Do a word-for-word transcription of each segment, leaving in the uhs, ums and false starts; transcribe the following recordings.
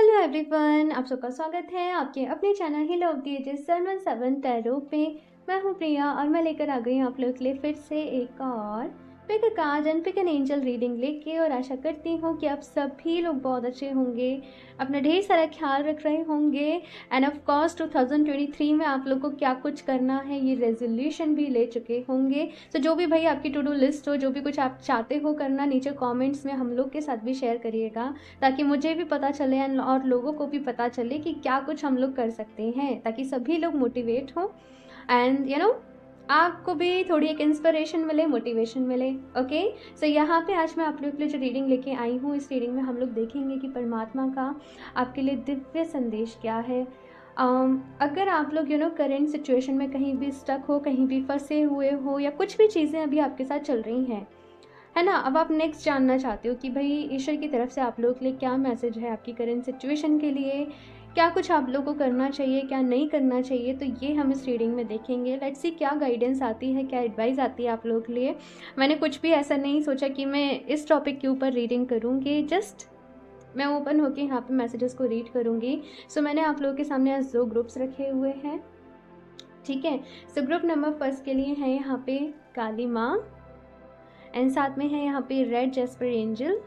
Hello everyone, आप सबका स्वागत है आपके अपने चैनल ही love the ages seven seven tarot पे। मैं हूँ प्रिया और मैं लेकर आ गई हूँ आप लोग के लिए फिर से एक और pick a card and pick an angel reading लेके। और आशा करती हूँ कि आप सभी लोग बहुत अच्छे होंगे, अपना ढेर सारा ख्याल रख रहे होंगे। And of course two thousand twenty three में आप लोग को क्या कुछ करना है ये रेजोल्यूशन भी ले चुके होंगे। तो जो भी भाई आपकी टू डू लिस्ट हो, जो भी कुछ आप चाहते हो करना, नीचे कॉमेंट्स में हम लोग के साथ भी शेयर करिएगा, ताकि मुझे भी पता चले और लोगों को भी पता चले कि क्या कुछ हम लोग कर सकते हैं, ताकि सभी लोग मोटिवेट हो एंड यू नो आपको भी थोड़ी एक इंस्पिरेशन मिले, मोटिवेशन मिले। ओके, सो यहाँ पे आज मैं आप लोग के लिए जो रीडिंग लेके आई हूँ, इस रीडिंग में हम लोग देखेंगे कि परमात्मा का आपके लिए दिव्य संदेश क्या है। um, अगर आप लोग यू नो करेंट सिचुएशन में कहीं भी स्टक हो, कहीं भी फंसे हुए हो, या कुछ भी चीज़ें अभी आपके साथ चल रही हैं, है ना, अब आप नेक्स्ट जानना चाहते हो कि भाई ईश्वर की तरफ से आप लोगों के लिए क्या मैसेज है आपकी करेंट सिचुएशन के लिए, क्या कुछ आप लोगों को करना चाहिए, क्या नहीं करना चाहिए, तो ये हम इस रीडिंग में देखेंगे। लेट्स सी क्या गाइडेंस आती है, क्या एडवाइस आती है आप लोगों के लिए। मैंने कुछ भी ऐसा नहीं सोचा कि मैं इस टॉपिक के ऊपर रीडिंग करूँगी, जस्ट मैं ओपन होकर यहाँ पे मैसेजेस को रीड करूँगी। सो मैंने आप लोगों के सामने आज दो ग्रुप्स रखे हुए हैं, ठीक है। सो ग्रुप नंबर फर्स्ट के लिए है यहाँ पे काली माँ, एंड साथ में है यहाँ पे red jasper angel,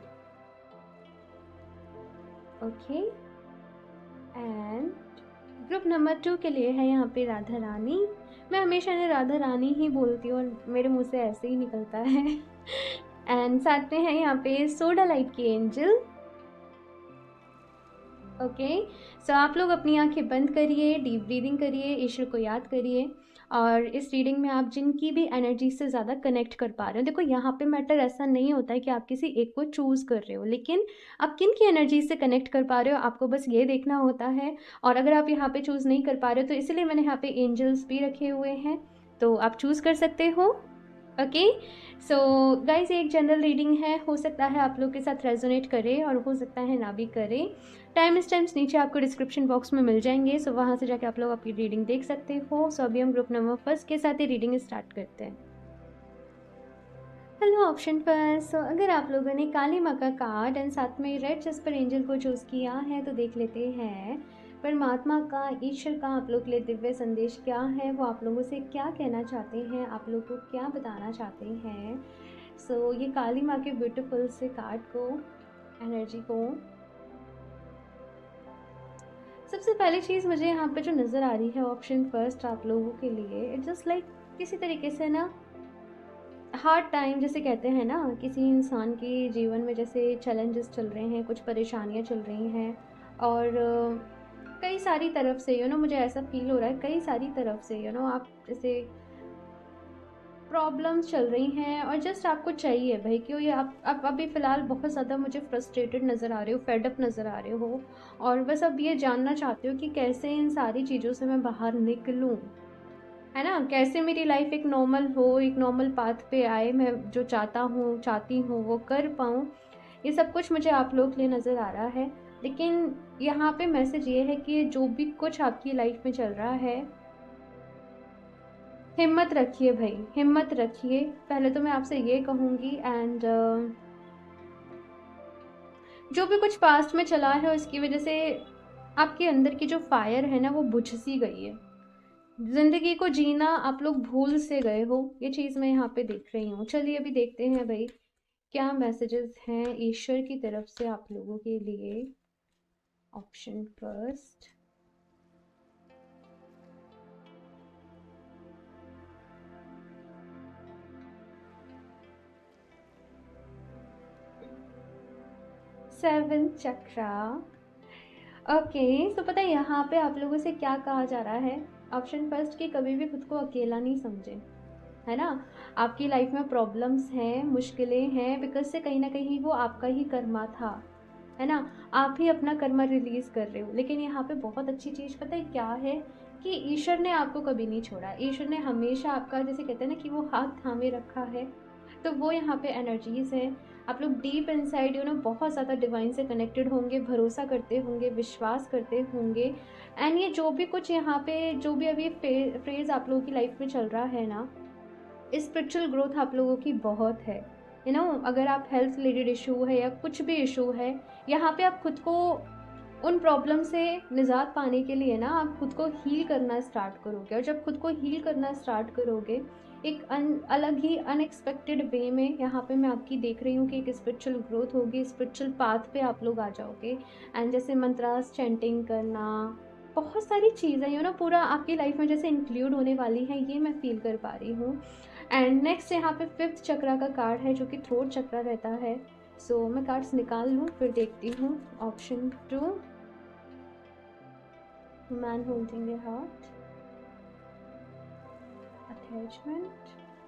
okay. And group number two के लिए है यहाँ पे राधा रानी। मैं हमेशा ने राधा रानी ही बोलती हूँ और मेरे मुंह से ऐसे ही निकलता है। एंड साथ में है यहाँ पे सोडा लाइट की एंजल, ओके। सो आप लोग अपनी आंखें बंद करिए, डीप ब्रीदिंग करिए, ईश्वर को याद करिए, और इस रीडिंग में आप जिनकी भी एनर्जी से ज़्यादा कनेक्ट कर पा रहे हो, देखो यहाँ पे मैटर ऐसा नहीं होता है कि आप किसी एक को चूज़ कर रहे हो, लेकिन आप किन की एनर्जी से कनेक्ट कर पा रहे हो आपको बस ये देखना होता है। और अगर आप यहाँ पे चूज़ नहीं कर पा रहे हो तो इसलिए मैंने यहाँ पे एंजल्स भी रखे हुए हैं, तो आप चूज़ कर सकते हो। ओके, सो गाइज एक जनरल रीडिंग है, हो सकता है आप लोग के साथ रेजोनेट करे और हो सकता है ना भी करे। टाइम स्टैम्प्स नीचे आपको डिस्क्रिप्शन बॉक्स में मिल जाएंगे, सो वहाँ से जाके आप लोग आपकी रीडिंग देख सकते हो। सो अभी हम ग्रुप नंबर फर्स्ट के साथ ही रीडिंग स्टार्ट करते हैं। हेलो ऑप्शन फर्स्ट, सो अगर आप लोगों ने काली माँ का कार्ड एंड साथ में रेड जेस्पर एंजल को चूज़ किया है तो देख लेते हैं परमात्मा का, ईश्वर का आप लोग के लिए दिव्य संदेश क्या है, वो आप लोगों से क्या कहना चाहते हैं, आप लोग को क्या बताना चाहते हैं। सो so, ये काली माँ के ब्यूटीफुल से कार्ड को, एनर्जी को, सबसे पहली चीज़ मुझे यहाँ पे जो नज़र आ रही है ऑप्शन फर्स्ट आप लोगों के लिए, इट्स जस्ट लाइक किसी तरीके से ना हार्ड टाइम, जैसे कहते हैं ना, किसी इंसान के जीवन में जैसे चैलेंजेस चल रहे हैं, कुछ परेशानियाँ चल रही हैं, और कई सारी तरफ से यू नो मुझे ऐसा फील हो रहा है, कई सारी तरफ से यू नो आप जैसे प्रॉब्लम्स चल रही हैं और जस्ट आपको चाहिए भाई क्यों ये आप आप अभी फ़िलहाल बहुत ज़्यादा मुझे फ्रस्ट्रेटेड नज़र आ रहे हो, फेडअप नज़र आ रहे हो, और बस अब ये जानना चाहते हो कि कैसे इन सारी चीज़ों से मैं बाहर निकलूँ, है ना, कैसे मेरी लाइफ एक नॉर्मल हो, एक नॉर्मल पाथ पे आए, मैं जो चाहता हूँ चाहती हूँ वो कर पाऊँ। ये सब कुछ मुझे आप लोग के लिए नज़र आ रहा है, लेकिन यहाँ पे मैसेज ये है कि जो भी कुछ आपकी लाइफ में चल रहा है, हिम्मत रखिए भाई, हिम्मत रखिए, पहले तो मैं आपसे ये कहूँगी। एंड uh, जो भी कुछ पास्ट में चला है उसकी वजह से आपके अंदर की जो फायर है ना वो बुझ सी गई है, जिंदगी को जीना आप लोग भूल से गए हो, ये चीज़ मैं यहाँ पे देख रही हूँ। चलिए अभी देखते हैं भाई क्या मैसेजेस हैं ईश्वर की तरफ से आप लोगों के लिए। Option first, seven chakra, okay. तो पता है यहाँ पे आप लोगों से क्या कहा जा रहा है, ऑप्शन फर्स्ट कि कभी भी खुद को अकेला नहीं समझे, है ना। आपकी लाइफ में प्रॉब्लम्स हैं, मुश्किलें हैं, बिकॉज से कहीं ना कहीं वो आपका ही कर्मा था, है ना, आप ही अपना कर्मा रिलीज कर रहे हो। लेकिन यहाँ पे बहुत अच्छी चीज़ पता है क्या है कि ईश्वर ने आपको कभी नहीं छोड़ा, ईश्वर ने हमेशा आपका, जैसे कहते हैं ना कि वो हाथ थामे रखा है, तो वो यहाँ पे एनर्जीज है। आप लोग डीप इनसाइड यू नो बहुत ज़्यादा डिवाइन से कनेक्टेड होंगे, भरोसा करते होंगे, विश्वास करते होंगे। एंड ये जो भी कुछ यहाँ पे जो भी अभी फेज आप लोगों की लाइफ में चल रहा है ना, स्पिरिचुअल ग्रोथ आप लोगों की बहुत है, यू नो। अगर आप हेल्थ रिलेटेड इशू है या कुछ भी इशू है, यहाँ पे आप खुद को उन प्रॉब्लम से निजात पाने के लिए ना आप खुद को हील करना स्टार्ट करोगे, और जब खुद को हील करना स्टार्ट करोगे एक अन, अलग ही अनएक्सपेक्टेड वे में, यहाँ पे मैं आपकी देख रही हूँ कि एक स्पिरिचुअल ग्रोथ होगी, स्पिरिचुअल पाथ पे आप लोग आ जाओगे। एंड जैसे मंत्रास चैंटिंग करना, बहुत सारी चीज़ें यू नो पूरा आपकी लाइफ में जैसे इंक्लूड होने वाली हैं, ये मैं फील कर पा रही हूँ। एंड नेक्स्ट यहाँ पे फिफ्थ चक्रा का कार्ड है जो कि थ्रोट चक्रा रहता है। सो so, मैं कार्ड्स निकाल लूँ फिर देखती हूँ। Option two, man holding a heart, attachment,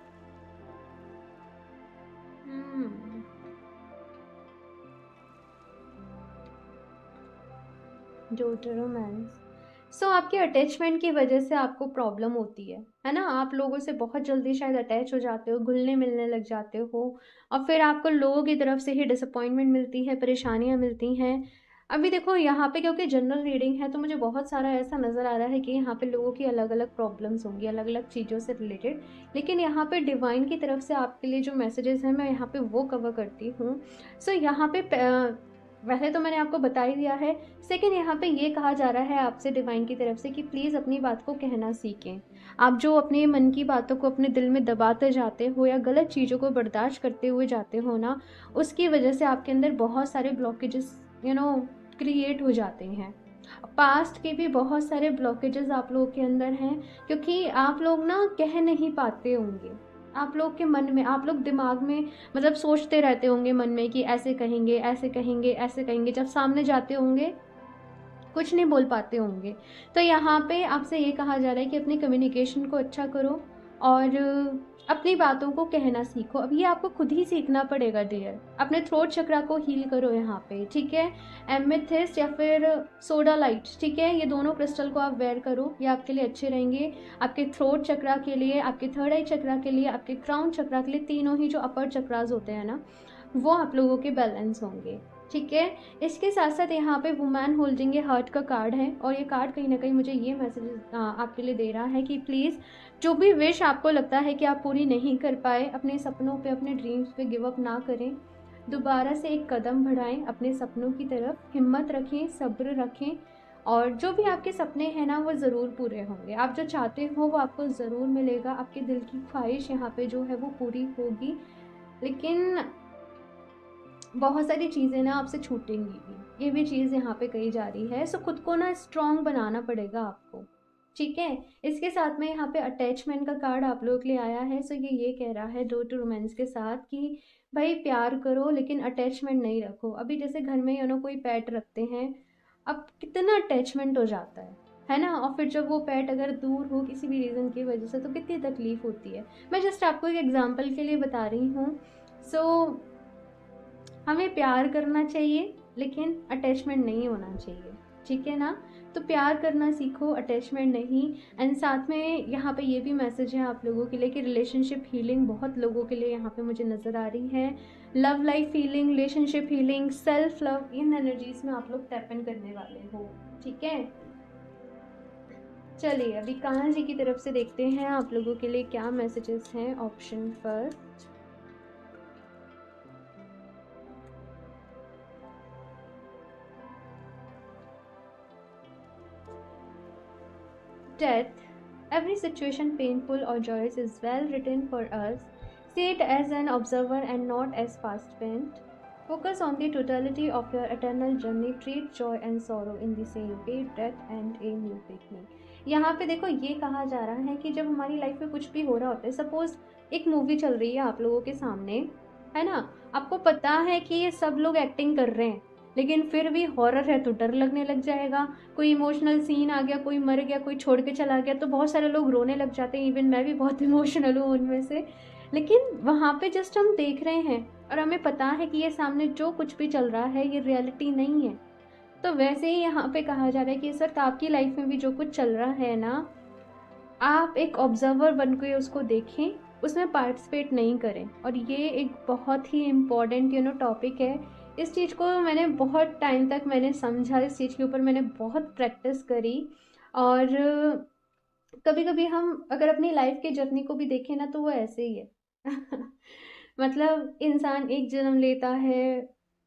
daughter romance. So आपके अटैचमेंट की वजह से आपको प्रॉब्लम होती है है ना। आप लोगों से बहुत जल्दी शायद अटैच हो जाते हो, घुलने मिलने लग जाते हो, और फिर आपको लोगों की तरफ से ही डिसअपॉइंटमेंट मिलती है, परेशानियां मिलती हैं। अभी देखो यहाँ पे क्योंकि जनरल रीडिंग है तो मुझे बहुत सारा ऐसा नज़र आ रहा है कि यहाँ पे लोगों की अलग अलग प्रॉब्लम्स होंगी, अलग अलग चीज़ों से रिलेटेड। लेकिन यहाँ पे डिवाइन की तरफ से आपके लिए जो मैसेजेस हैं मैं यहाँ पे वो कवर करती हूँ। सो so, यहाँ पे वैसे तो मैंने आपको बता ही दिया है। सेकंड, यहाँ पे ये कहा जा रहा है आपसे डिवाइन की तरफ से कि प्लीज़ अपनी बात को कहना सीखें। आप जो अपने मन की बातों को अपने दिल में दबाते जाते हो या गलत चीज़ों को बर्दाश्त करते हुए जाते हो ना, उसकी वजह से आपके अंदर बहुत सारे ब्लॉकेजेस यू नो क्रिएट हो जाते हैं। पास्ट के भी बहुत सारे ब्लॉकेजेस आप लोगों के अंदर हैं, क्योंकि आप लोग ना कह नहीं पाते होंगे। आप लोग के मन में, आप लोग दिमाग में मतलब सोचते रहते होंगे मन में कि ऐसे कहेंगे ऐसे कहेंगे ऐसे कहेंगे, जब सामने जाते होंगे कुछ नहीं बोल पाते होंगे। तो यहाँ पे आपसे ये कहा जा रहा है कि अपनी कम्युनिकेशन को अच्छा करो और अपनी बातों को कहना सीखो। अब ये आपको खुद ही सीखना पड़ेगा डियर। अपने थ्रोट चक्रा को हील करो यहाँ पे, ठीक है। एमेथिस्ट या फिर सोडा लाइट, ठीक है, ये दोनों क्रिस्टल को आप वेयर करो, ये आपके लिए अच्छे रहेंगे। आपके थ्रोट चक्रा के लिए, आपके थर्ड आई चक्रा के लिए, आपके क्राउन चक्रा के लिए, तीनों ही जो अपर चक्रास होते हैं ना, वो आप लोगों के बैलेंस होंगे, ठीक है। इसके साथ साथ यहाँ पे वुमेन होल्डिंग ए हार्ट का कार्ड है, और ये कार्ड कहीं ना कहीं मुझे ये मैसेज आपके लिए दे रहा है कि प्लीज़ जो भी विश आपको लगता है कि आप पूरी नहीं कर पाए, अपने सपनों पे, अपने ड्रीम्स पे गिव अप ना करें, दोबारा से एक कदम बढ़ाएं अपने सपनों की तरफ, हिम्मत रखें, सब्र रखें, और जो भी आपके सपने हैं ना वो ज़रूर पूरे होंगे। आप जो चाहते हो वो आपको ज़रूर मिलेगा। आपके दिल की ख्वाहिश यहाँ पे जो है वो पूरी होगी, लेकिन बहुत सारी चीज़ें ना आपसे छूटेंगी भी, ये भी चीज़ यहाँ पे कही जा रही है। सो खुद को ना स्ट्रॉन्ग बनाना पड़ेगा आपको, ठीक है। इसके साथ में यहाँ पे अटैचमेंट का कार्ड आप लोगों के लिए आया है। सो ये ये कह रहा है डो टू रोमांस के साथ कि भाई प्यार करो लेकिन अटैचमेंट नहीं रखो। अभी जैसे घर में यू नो कोई पेट रखते हैं, अब कितना अटैचमेंट हो जाता है है ना, और फिर जब वो पेट अगर दूर हो किसी भी रीज़न की वजह से तो कितनी तकलीफ होती है। मैं जस्ट आपको एक एग्जाम्पल के लिए बता रही हूँ। सो so, हमें प्यार करना चाहिए लेकिन अटैचमेंट नहीं होना चाहिए, ठीक है ना। तो प्यार करना सीखो, अटैचमेंट नहीं। एंड साथ में यहाँ पे ये भी मैसेज है आप लोगों के लिए कि रिलेशनशिप हीलिंग बहुत लोगों के लिए यहाँ पे मुझे नज़र आ रही है। Love life healing, relationship healing, self love, इन एनर्जीज में आप लोग टैप इन करने वाले हो, ठीक है। चलिए अभी कान्हा जी की तरफ से देखते हैं आप लोगों के लिए क्या मैसेजेस हैं। Option first, death. Every situation, painful or joyous, is well written for us. See it as an observer and not as past event. Focus on the totality of your eternal journey. Treat joy and sorrow in the same way. Death and a new beginning. यहाँ पे देखो ये कहा जा रहा है कि जब हमारी लाइफ में कुछ भी हो रहा होता है, सपोज एक मूवी चल रही है आप लोगों के सामने, है ना, आपको पता है कि ये सब लोग एक्टिंग कर रहे हैं, लेकिन फिर भी हॉरर है तो डर लगने लग जाएगा। कोई इमोशनल सीन आ गया, कोई मर गया, कोई छोड़ के चला गया, तो बहुत सारे लोग रोने लग जाते हैं। इवन मैं भी बहुत इमोशनल हूँ उनमें से। लेकिन वहाँ पे जस्ट हम देख रहे हैं और हमें पता है कि ये सामने जो कुछ भी चल रहा है ये रियलिटी नहीं है। तो वैसे ही यहाँ पे कहा जा रहा है कि इस वक्त आपकी लाइफ में भी जो कुछ चल रहा है ना, आप एक ऑब्जर्वर बन के उसको देखें, उसमें पार्टिसिपेट नहीं करें। और ये एक बहुत ही इम्पॉर्टेंट यू नो टॉपिक है। इस चीज़ को मैंने बहुत टाइम तक मैंने समझा, इस चीज़ के ऊपर मैंने बहुत प्रैक्टिस करी। और कभी कभी हम अगर अपनी लाइफ के जर्नी को भी देखें ना तो वो ऐसे ही है मतलब इंसान एक जन्म लेता है,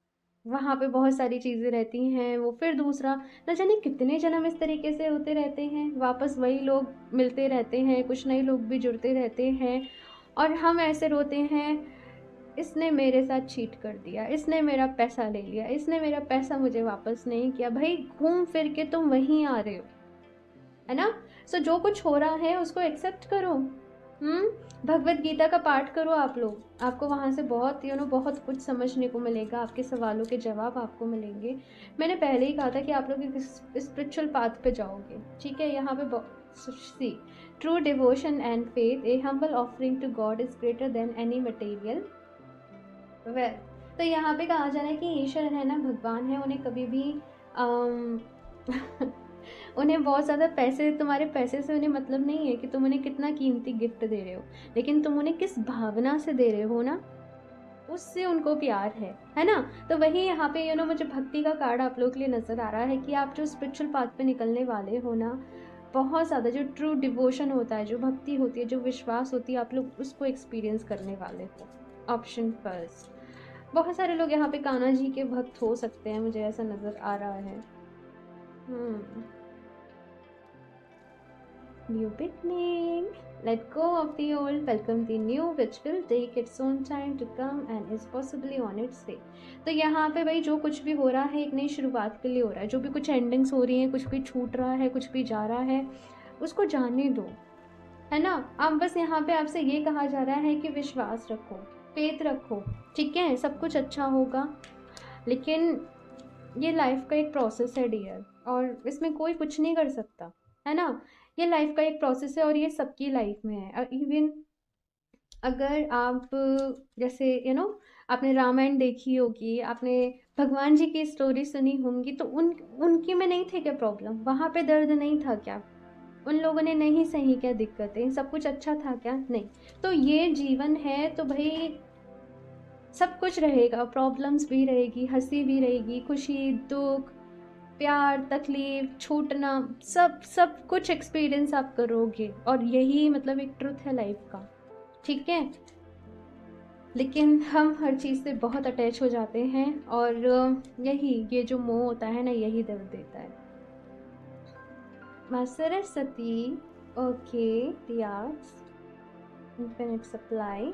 वहाँ पे बहुत सारी चीज़ें रहती हैं। वो फिर दूसरा, न जाने कितने जन्म इस तरीके से होते रहते हैं, वापस वही लोग मिलते रहते हैं, कुछ नए लोग भी जुड़ते रहते हैं और हम ऐसे रोते हैं, इसने मेरे साथ चीट कर दिया, इसने मेरा पैसा ले लिया, इसने मेरा पैसा मुझे वापस नहीं किया। भाई घूम फिर के तुम वहीं आ रहे हो, है ना। सो जो कुछ हो रहा है उसको एक्सेप्ट करो। हम्म भगवत गीता का पाठ करो आप लोग, आपको वहाँ से बहुत यू नो बहुत कुछ समझने को मिलेगा, आपके सवालों के जवाब आपको मिलेंगे। मैंने पहले ही कहा था कि आप लोग एक स्पिरिचुअल पाथ पे जाओगे, ठीक है। यहाँ पे see true devotion and faith a humble offering to God is greater than any material wealth. तो यहाँ पे कहा जा रहा है कि ईश्वर है ना, भगवान है, उन्हें कभी भी अम, उन्हें बहुत ज़्यादा पैसे, तुम्हारे पैसे से उन्हें मतलब नहीं है कि तुम उन्हें कितना कीमती गिफ्ट दे रहे हो, लेकिन तुम उन्हें किस भावना से दे रहे हो ना, उससे उनको प्यार है है ना। तो वही यहाँ पे यू नो मुझे भक्ति का कार्ड आप लोग के लिए नज़र आ रहा है कि आप जो स्पिरिचुअल पाथ पे निकलने वाले हो ना, बहुत ज़्यादा जो ट्रू डिवोशन होता है, जो भक्ति होती है, जो विश्वास होती है, आप लोग उसको एक्सपीरियंस करने वाले हो। Option first. बहुत सारे लोग यहाँ पे कान्हा जी के भक्त हो सकते हैं, मुझे ऐसा नज़र आ रहा है। हम्म New beginning. Let go of the old, welcome the new, which will take its own time to come and is possibly on its way. तो यहाँ पे भाई जो कुछ भी हो रहा है एक नई शुरुआत के लिए हो रहा है, जो भी कुछ एंडिंग्स हो रही हैं, कुछ भी छूट रहा है, कुछ भी जा रहा है, उसको जाने दो, है ना। अब बस यहाँ पे आपसे ये कहा जा रहा है कि विश्वास रखो, फेथ रखो, ठीक है, सब कुछ अच्छा होगा। लेकिन ये लाइफ का एक प्रोसेस है डियर, और इसमें कोई कुछ नहीं कर सकता, है ना। ये लाइफ का एक प्रोसेस है और ये सबकी लाइफ में है। इवन अगर आप जैसे यू नो आपने रामायण देखी होगी, आपने भगवान जी की स्टोरी सुनी होंगी, तो उन उनकी में नहीं थे क्या प्रॉब्लम, वहाँ पे दर्द नहीं था क्या, उन लोगों ने नहीं सही क्या दिक्कतें, सब कुछ अच्छा था क्या, नहीं। तो ये जीवन है, तो भाई सब कुछ रहेगा, प्रॉब्लम्स भी रहेगी, हंसी भी रहेगी, खुशी, दुख, प्यार, तकलीफ, छूटना, सब सब कुछ एक्सपीरियंस आप करोगे, और यही मतलब एक ट्रुथ है लाइफ का, ठीक है। लेकिन हम हर चीज़ से बहुत अटैच हो जाते हैं, और यही ये जो मोह होता है ना, यही दर्द देता है। माँ सरस्वती, ओके, रियाज, infinite supply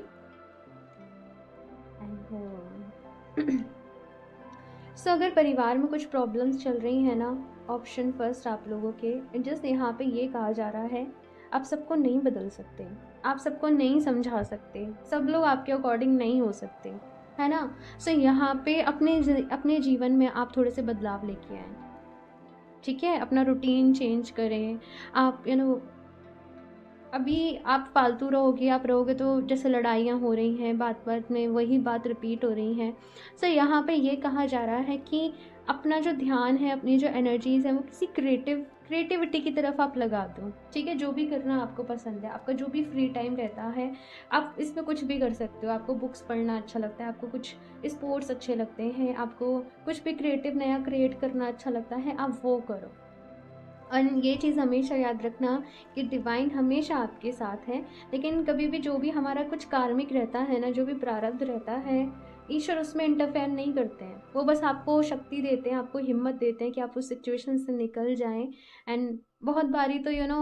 and home. So अगर परिवार में कुछ प्रॉब्लम्स चल रही हैं ना, ऑप्शन फर्स्ट आप लोगों के, जस्ट यहाँ पे ये कहा जा रहा है, आप सबको नहीं बदल सकते, आप सबको नहीं समझा सकते, सब लोग आपके अकॉर्डिंग नहीं हो सकते, है ना। सो यहाँ पे अपने अपने जीवन में आप थोड़े से बदलाव लेके आए, ठीक है, अपना रूटीन चेंज करें। आप यू नो अभी आप फालतू रहोगे, आप रहोगे तो जैसे लड़ाइयाँ हो रही हैं, बात बात में वही बात रिपीट हो रही हैं। सो यहाँ पे ये कहा जा रहा है कि अपना जो ध्यान है, अपनी जो एनर्जीज़ है, वो किसी क्रिएटिव क्रिएटिविटी की तरफ आप लगा दो, ठीक है। जो भी करना आपको पसंद है, आपका जो भी फ्री टाइम रहता है, आप इसमें कुछ भी कर सकते हो। आपको बुक्स पढ़ना अच्छा लगता है, आपको कुछ स्पोर्ट्स अच्छे लगते हैं, आपको कुछ भी क्रिएटिव नया क्रिएट करना अच्छा लगता है, आप वो करो। और ये चीज़ हमेशा याद रखना कि डिवाइन हमेशा आपके साथ है, लेकिन कभी भी जो भी हमारा कुछ कार्मिक रहता है ना, जो भी प्रारब्ध रहता है, ईश्वर उसमें इंटरफेयर नहीं करते हैं। वो बस आपको शक्ति देते हैं, आपको हिम्मत देते हैं कि आप उस सिचुएशन से निकल जाएं। एंड बहुत बारी तो यू नो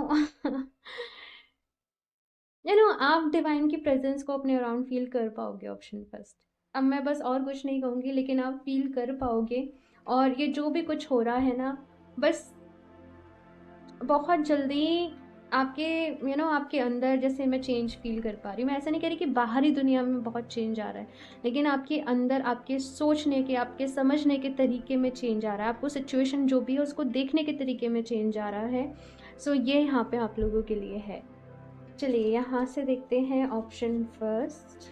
यू नो आप डिवाइन की प्रेजेंस को अपने अराउंड फील कर पाओगे, ऑप्शन फर्स्ट। अब मैं बस और कुछ नहीं कहूँगी, लेकिन आप फील कर पाओगे। और ये जो भी कुछ हो रहा है ना, बस बहुत जल्दी आपके यू you नो know, आपके अंदर जैसे मैं चेंज फील कर पा रही हूँ। मैं ऐसा नहीं कह रही कि बाहरी दुनिया में बहुत चेंज आ रहा है, लेकिन आपके अंदर, आपके सोचने के, आपके समझने के तरीके में चेंज आ रहा है, आपको सिचुएशन जो भी है उसको देखने के तरीके में चेंज आ रहा है। सो ये यहाँ पे आप लोगों के लिए है। चलिए यहाँ से देखते हैं option first.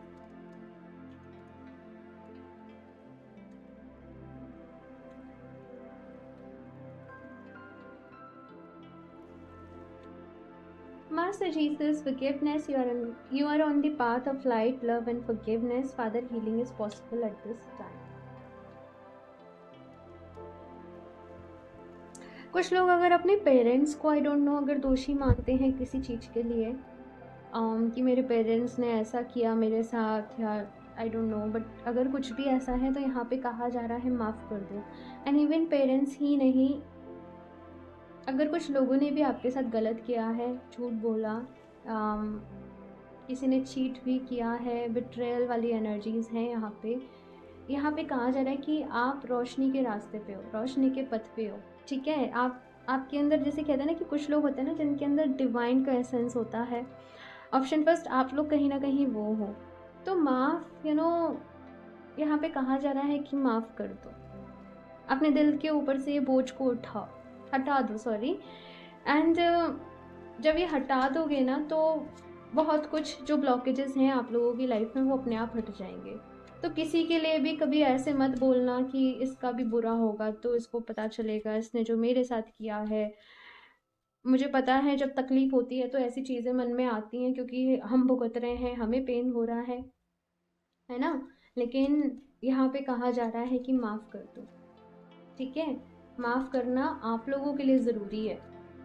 Master Jesus, forgiveness, you are on, you are on the path of light, love and forgiveness. Father, healing is possible at this time. कुछ लोग अगर अपने पेरेंट्स को आई डोंट नो अगर दोषी मानते हैं किसी चीज़ के लिए, um, कि मेरे पेरेंट्स ने ऐसा किया मेरे साथ, या आई डोंट नो, बट अगर कुछ भी ऐसा है तो यहाँ पे कहा जा रहा है माफ़ कर दो। एंड इवन पेरेंट्स ही नहीं, अगर कुछ लोगों ने भी आपके साथ गलत किया है, झूठ बोला, आम, किसी ने चीट भी किया है, बिट्रेयल वाली एनर्जीज़ हैं यहाँ पे। यहाँ पे कहा जा रहा है कि आप रोशनी के रास्ते पे हो, रोशनी के पथ पे हो, ठीक है। आप आपके अंदर, जैसे कहते हैं ना कि कुछ लोग होते हैं ना जिनके अंदर डिवाइन का एसेंस होता है। ऑप्शन फर्स्ट, आप लोग कहीं ना कहीं वो हो। तो माफ़, यू नो, यहाँ पे कहा जा रहा है कि माफ़ कर दो, अपने दिल के ऊपर से ये बोझ को उठाओ, हटा दो, सॉरी। एंड जब ये हटा दोगे ना तो बहुत कुछ जो ब्लॉकेजेस हैं आप लोगों की लाइफ में वो अपने आप हट जाएंगे। तो किसी के लिए भी कभी ऐसे मत बोलना कि इसका भी बुरा होगा तो इसको पता चलेगा, इसने जो मेरे साथ किया है। मुझे पता है जब तकलीफ़ होती है तो ऐसी चीज़ें मन में आती हैं क्योंकि हम भुगत रहे हैं, हमें पेन हो रहा है है ना। लेकिन यहाँ पे कहा जा रहा है कि माफ़ कर दो, ठीक है। माफ़ करना आप लोगों के लिए ज़रूरी है।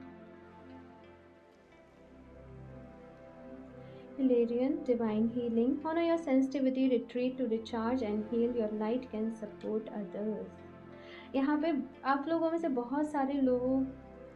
Hilarion, divine healing. Honor your sensitivity, retreat to recharge and heal. Your light can support others. यहाँ पे आप लोगों में से बहुत सारे लोग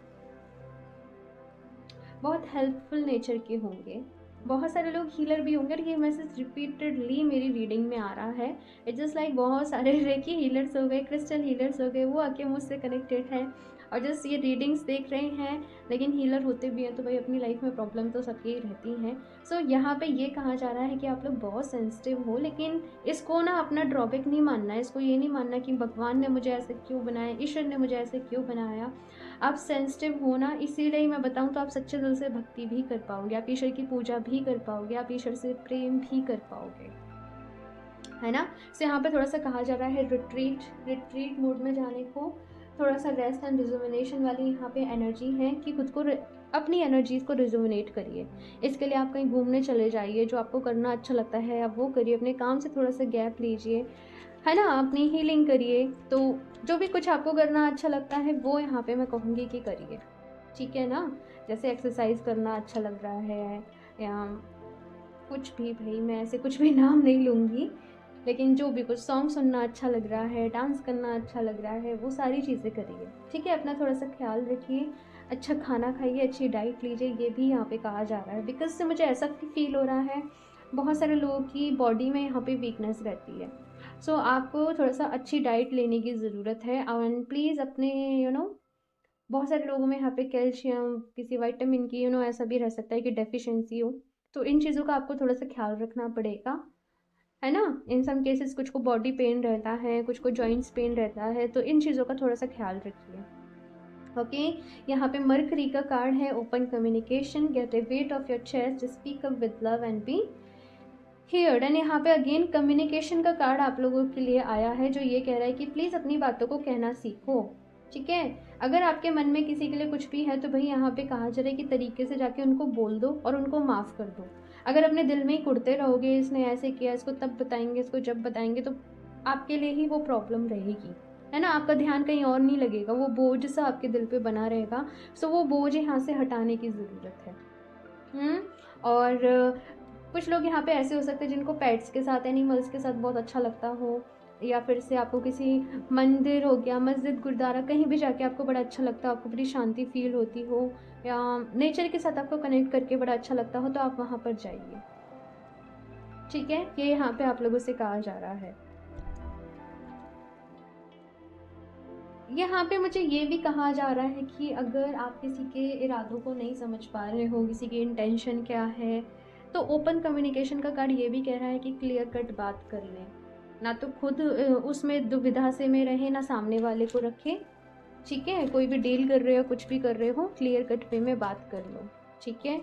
बहुत हेल्पफुल नेचर के होंगे, बहुत सारे लोग हीलर भी होंगे। और ये मैसेज रिपीटेडली मेरी रीडिंग में आ रहा है। इट्स जस्ट लाइक बहुत सारे रेकी हीलर्स हो गए, क्रिस्टल हीलर्स हो गए, वो आके मुझसे कनेक्टेड है और जस्ट ये रीडिंग्स देख रहे हैं, लेकिन हीलर होते भी हैं तो भाई अपनी लाइफ में प्रॉब्लम तो सबकी ही रहती हैं। सो so, यहाँ पे ये कहा जा रहा है कि आप लोग बहुत सेंसिटिव हो, लेकिन इसको ना अपना ड्रॉबैक नहीं मानना है। इसको ये नहीं मानना कि भगवान ने मुझे ऐसे क्यों बनाया, ईश्वर ने मुझे ऐसे क्यों बनाया। आप सेंसिटिव हो ना, इसीलिए मैं बताऊँ तो आप सच्चे दिल से भक्ति भी कर पाओगे, आप ईश्वर की पूजा भी कर पाओगे, आप ईश्वर से प्रेम भी कर पाओगे, है ना। सो यहाँ पे थोड़ा सा कहा जा रहा है रिट्रीट रिट्रीट मोड में जाने को, थोड़ा सा रेस्ट एंड रिजुविनेशन वाली यहाँ पे एनर्जी है कि खुद को, अपनी एनर्जीज को रिजुविनेट करिए। इसके लिए आप कहीं घूमने चले जाइए, जो आपको करना अच्छा लगता है आप वो करिए, अपने काम से थोड़ा सा गैप लीजिए, है ना, अपनी हीलिंग करिए। तो जो भी कुछ आपको करना अच्छा लगता है वो यहाँ पे मैं कहूँगी कि करिए, ठीक है ना। जैसे एक्सरसाइज करना अच्छा लग रहा है या कुछ भी, भाई मैं ऐसे कुछ भी नाम नहीं लूँगी, लेकिन जो भी कुछ, सॉन्ग सुनना अच्छा लग रहा है, डांस करना अच्छा लग रहा है, वो सारी चीज़ें करिए, ठीक है। अपना थोड़ा सा ख्याल रखिए, अच्छा खाना खाइए, अच्छी डाइट लीजिए, ये भी यहाँ पे कहा जा रहा है। बिकॉज से मुझे ऐसा फील हो रहा है बहुत सारे लोगों की बॉडी में यहाँ पे वीकनेस रहती है। सो so, आपको थोड़ा सा अच्छी डाइट लेने की ज़रूरत है। एंड प्लीज़ अपने, यू नो, बहुत सारे लोगों में यहाँ पे कैल्शियम, किसी विटामिन की, यू नो, ऐसा भी रह सकता है कि डेफिशिएंसी हो। तो इन चीज़ों का आपको थोड़ा सा ख्याल रखना पड़ेगा, है ना। इन सम केसेस कुछ को बॉडी पेन रहता है, कुछ को जॉइंट्स पेन रहता है, तो इन चीज़ों का थोड़ा सा ख्याल रखिए, ओके। यहाँ पे मरकरी का कार्ड है, open communication, get a weight off your chest, speak up with love and be heard. And यहाँ पे अगेन कम्युनिकेशन का कार्ड आप लोगों के लिए आया है, जो ये कह रहा है कि प्लीज़ अपनी बातों को कहना सीखो, ठीक है। अगर आपके मन में किसी के लिए कुछ भी है तो भाई यहाँ पे कहा जा रहा है कि तरीके से जाके उनको बोल दो और उनको माफ़ कर दो। अगर अपने दिल में ही कुड़ते रहोगे, इसने ऐसे किया, इसको तब बताएंगे, इसको जब बताएंगे, तो आपके लिए ही वो प्रॉब्लम रहेगी, है ना। आपका ध्यान कहीं और नहीं लगेगा, वो बोझ सा आपके दिल पे बना रहेगा। सो वो बोझ यहाँ से हटाने की ज़रूरत है। हम्म और कुछ लोग यहाँ पे ऐसे हो सकते हैं जिनको पेट्स के साथ, एनिमल्स के साथ बहुत अच्छा लगता हो, या फिर से आपको किसी मंदिर हो गया, मस्जिद, गुरुद्वारा, कहीं भी जाके आपको बड़ा अच्छा लगता हो, आपको बड़ी शांति फील होती हो, या नेचर के साथ आपको कनेक्ट करके बड़ा अच्छा लगता हो, तो आप वहाँ पर जाइए, ठीक है। ये यहाँ पे आप लोगों से कहा जा रहा है। यहाँ पे मुझे ये भी कहा जा रहा है कि अगर आप किसी के इरादों को नहीं समझ पा रहे हो, किसी की इंटेंशन क्या है, तो ओपन कम्युनिकेशन का कार्ड ये भी कह रहा है कि क्लियर कट बात कर लें, ना तो खुद उसमें दुविधा से में रहे, ना सामने वाले को रखें, ठीक है। कोई भी डील कर रहे हो, कुछ भी कर रहे हो, क्लियर कट वे में बात कर लो, ठीक है।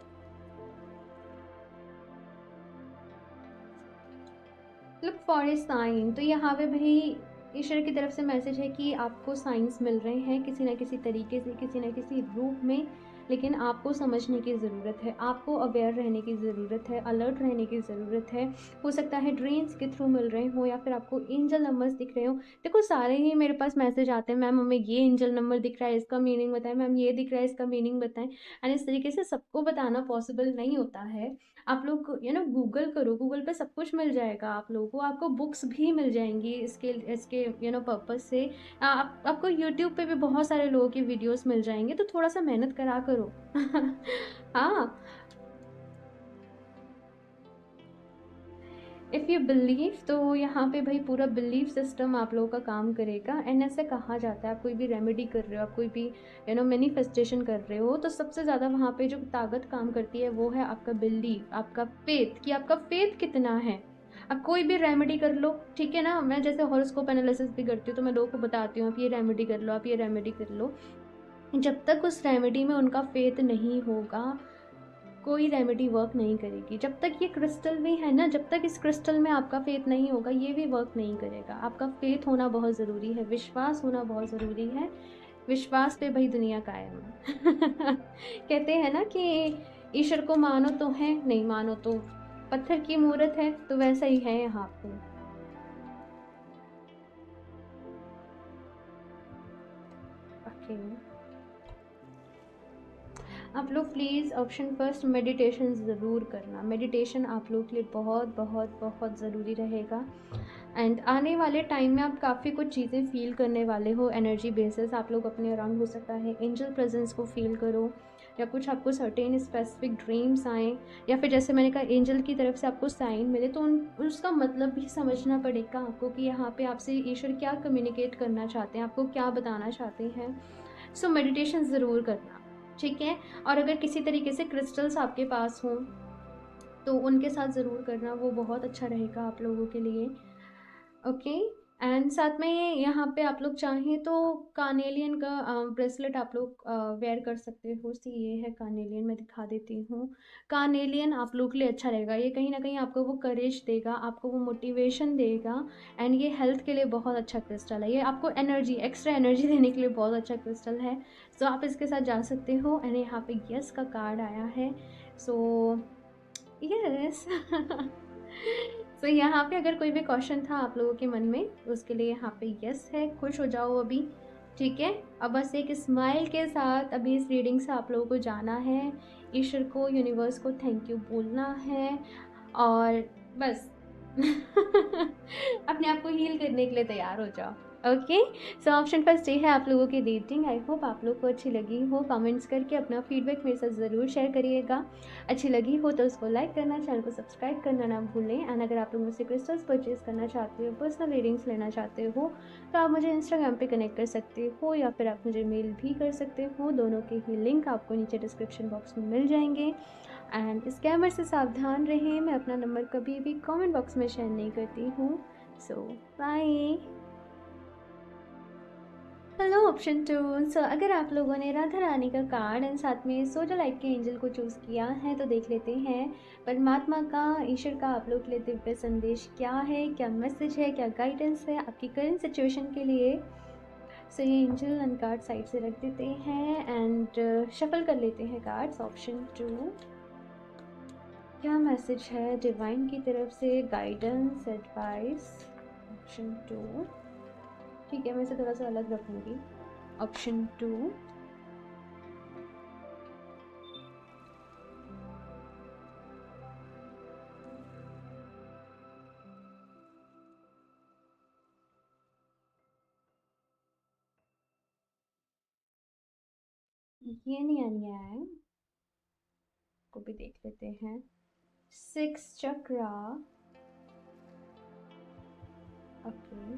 लुक फॉर ए साइन, तो यहाँ पे भाई ईश्वर की तरफ से मैसेज है कि आपको साइंस मिल रहे हैं किसी ना किसी तरीके से, किसी ना किसी रूप में, लेकिन आपको समझने की ज़रूरत है, आपको अवेयर रहने की ज़रूरत है, अलर्ट रहने की ज़रूरत है। हो सकता है ड्रीम्स के थ्रू मिल रहे हो, या फिर आपको एंजल नंबर्स दिख रहे हो। देखो सारे ही मेरे पास मैसेज आते हैं, मैम हमें ये एंजल नंबर दिख रहा है, इसका मीनिंग बताएं, मैम ये दिख रहा है, इसका मीनिंग बताएं। एंड इस तरीके से सबको बताना पॉसिबल नहीं होता है। आप लोग यू नो गूगल करो, गूगल पे सब कुछ मिल जाएगा आप लोगों को, आपको बुक्स भी मिल जाएंगी इसके इसके यू नो पर्पज से। आप, आपको यूट्यूब पे भी बहुत सारे लोगों की वीडियोस मिल जाएंगे, तो थोड़ा सा मेहनत करा करो। हाँ, इफ़ यू बिलीव, तो यहाँ पे भाई पूरा बिलीफ सिस्टम आप लोगों का काम करेगा। एंड ऐसे कहा जाता है, आप कोई भी रेमेडी कर रहे हो, आप कोई भी यू नो मैनिफेस्टेशन कर रहे हो, तो सबसे ज़्यादा वहाँ पे जो ताकत काम करती है वो है आपका बिलीफ, आपका फेथ, कि आपका फेथ कितना है। आप कोई भी रेमेडी कर लो, ठीक है ना। मैं जैसे हॉरोस्कोप एनालिसिस भी करती हूँ, तो मैं लोगों को बताती हूँ आप ये रेमेडी कर लो, आप ये रेमेडी कर लो। जब तक उस रेमेडी में उनका फेथ नहीं होगा, कोई रेमेडी वर्क नहीं करेगी। जब तक ये क्रिस्टल भी है ना, जब तक इस क्रिस्टल में आपका फेथ नहीं होगा, ये भी वर्क नहीं करेगा। आपका फेथ होना बहुत ज़रूरी है, विश्वास होना बहुत ज़रूरी है। विश्वास पे भाई दुनिया कायम है। कहते हैं ना कि ईश्वर को मानो तो है, नहीं मानो तो पत्थर की मूर्त है, तो वैसा ही है यहाँ पे। ओके, आप लोग प्लीज़ ऑप्शन फर्स्ट मेडिटेशन ज़रूर करना। मेडिटेशन आप लोग के लिए बहुत बहुत बहुत ज़रूरी रहेगा। एंड आने वाले टाइम में आप काफ़ी कुछ चीज़ें फील करने वाले हो, एनर्जी बेसिस आप लोग अपने अराउंड हो सकता है एंजल प्रेजेंस को फील करो, या कुछ आपको सर्टेन स्पेसिफिक ड्रीम्स आएँ, या फिर जैसे मैंने कहा एंजल की तरफ से आपको साइन मिले, तो उन उसका मतलब भी समझना पड़ेगा आपको कि यहाँ पे आपसे ईश्वर क्या कम्युनिकेट करना चाहते हैं, आपको क्या बताना चाहते हैं। सो मेडिटेशन ज़रूर करना, ठीक है। और अगर किसी तरीके से क्रिस्टल्स आपके पास हों तो उनके साथ ज़रूर करना, वो बहुत अच्छा रहेगा आप लोगों के लिए। ओके, एंड साथ में ये यहाँ पे आप लोग चाहें तो कार्नेलियन का ब्रेसलेट आप लोग वेयर कर सकते हो। सी ये है कार्नेलियन, मैं दिखा देती हूँ। कार्नेलियन आप लोग के लिए अच्छा रहेगा, ये कहीं ना कहीं आपको वो करेज देगा, आपको वो मोटिवेशन देगा। एंड ये हेल्थ के लिए बहुत अच्छा क्रिस्टल है, ये आपको एनर्जी, एक्स्ट्रा एनर्जी देने के लिए बहुत अच्छा क्रिस्टल है। सो आप इसके साथ जा सकते हो। एंड यहाँ पे यस का कार्ड आया है, सो यस। सो यहाँ पे अगर कोई भी क्वेश्चन था आप लोगों के मन में, उसके लिए यहाँ पे यस है। खुश हो जाओ अभी, ठीक है। अब बस एक स्माइल के साथ अभी इस रीडिंग से आप लोगों को जाना है, ईश्वर को, यूनिवर्स को थैंक यू बोलना है, और बस अपने आप को हील करने के लिए तैयार हो जाओ। ओके, सो ऑप्शन फर्स्ट ये है आप लोगों की रीडिंग। आई होप आप लोग को अच्छी लगी हो। कमेंट्स करके अपना फीडबैक मेरे साथ ज़रूर शेयर करिएगा। अच्छी लगी हो तो उसको लाइक करना, चैनल को सब्सक्राइब करना ना भूलें। एंड अगर आप लोग मुझसे क्रिस्टल्स परचेज करना चाहते हो, पर्सनल रीडिंग्स लेना चाहते हो, तो आप मुझे इंस्टाग्राम पे कनेक्ट कर सकते हो, या फिर आप मुझे मेल भी कर सकते हो। दोनों के ही लिंक आपको नीचे डिस्क्रिप्शन बॉक्स में मिल जाएंगे। एंड स्कैमर से सावधान रहें, मैं अपना नंबर कभी भी कमेंट बॉक्स में शेयर नहीं करती हूँ। So bye. Hello option two. So अगर आप लोगों ने राधा रानी का कार्ड एंड साथ में सोजा लाइट के एंजल को चूज़ किया है, तो देख लेते हैं परमात्मा का, ईश्वर का आप लोग के लिए दिव्य संदेश क्या है, क्या मैसेज है, क्या गाइडेंस है आपकी करंट सिचुएशन के लिए। सो ये एंजल एंड कार्ड साइड से रख देते हैं एंड शफल कर लेते हैं कार्ड्स। ऑप्शन टू, क्या मैसेज है डिवाइन की तरफ से, गाइडेंस, एडवाइस। ऑप्शन टू, ठीक है, मैं इसे थोड़ा सा अलग रखूँगी। ऑप्शन टू, येन यान यांग को भी देख लेते हैं। Six chakra, okay,